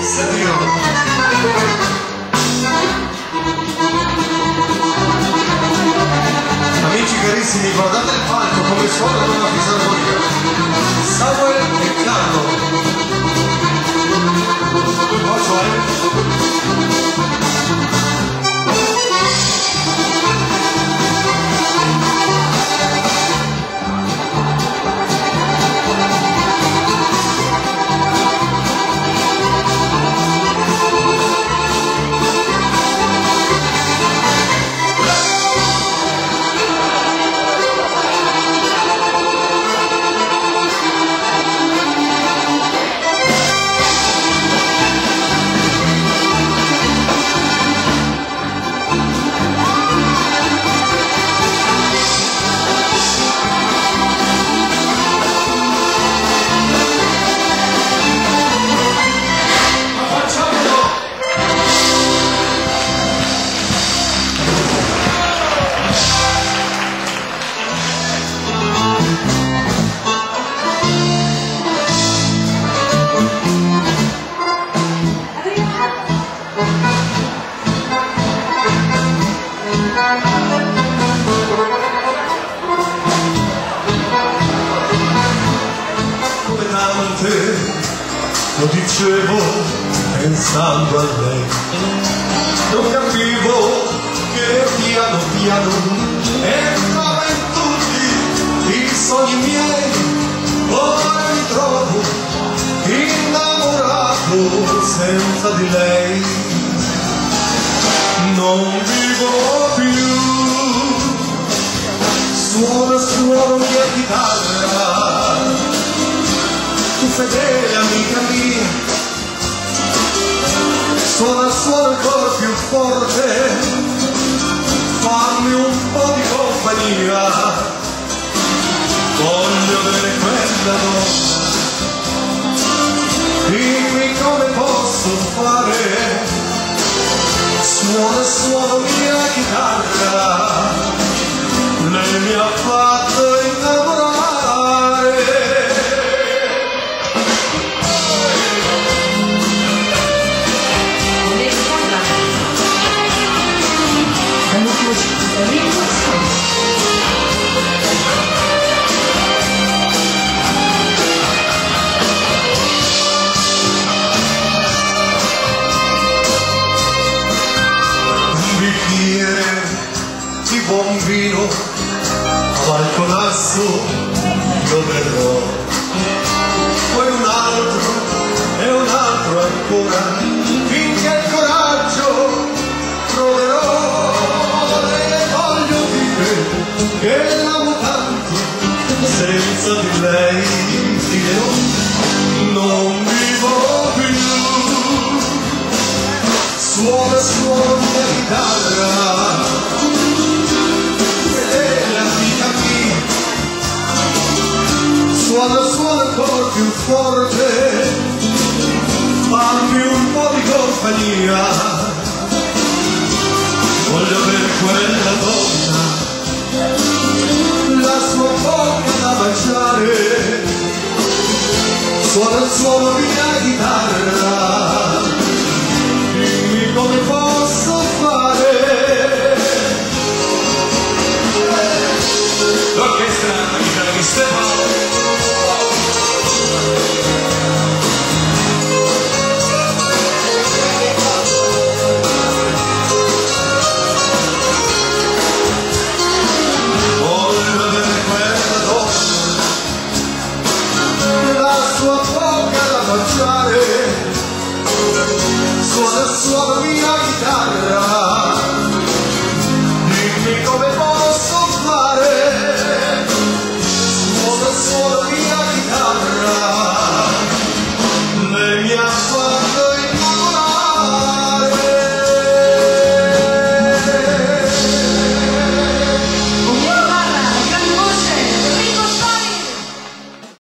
Amici carissimi, guardate il palco come suona una fisarmonia. Samuel e Carlo. Lo dicevo pensando a lei, non capivo che piano piano entrava in tutti i sogni miei. Ora mi trovo innamorato senza di lei, non vivo più. Suono mia chitarra, tu fedele amica mia, suona ancora più forte, fammi un po' di compagnia, voglio avere quella donna, dimmi come posso fare, suona mia chitarra, lei mi ha fatto innamorare. Di buon vino a balconasso io verrò, poi un altro e un altro ancora, finché il coraggio troverò. E voglio dire che l'amo tanto, senza di lei io non vivo più. Suona mia chitarra, suona ancora più forte, fammi un po' di compagnia, voglio avere quella donna